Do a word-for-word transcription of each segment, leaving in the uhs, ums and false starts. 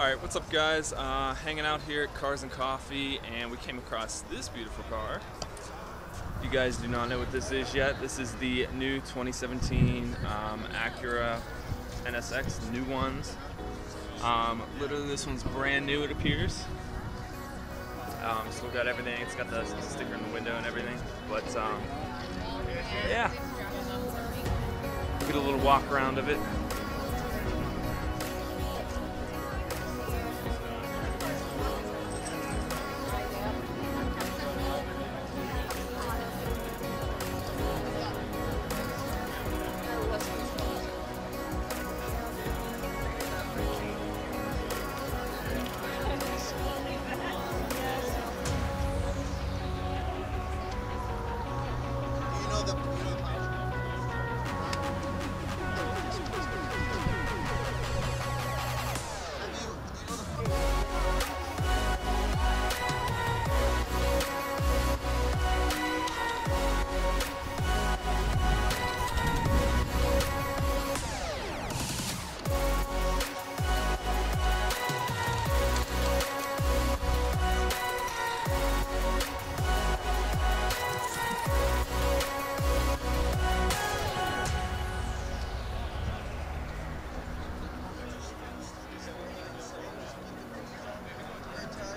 Alright, what's up guys? Uh, hanging out here at Cars and Coffee, and we came across this beautiful car. You guys do not know what this is yet. This is the new twenty seventeen um, Acura N S X, new ones. Um, literally this one's brand new, it appears. Um, still got everything, it's got the sticker in the window and everything. But um, yeah, get a little walk around of it.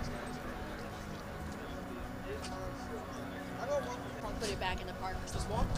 Put it back in the park. Just walk.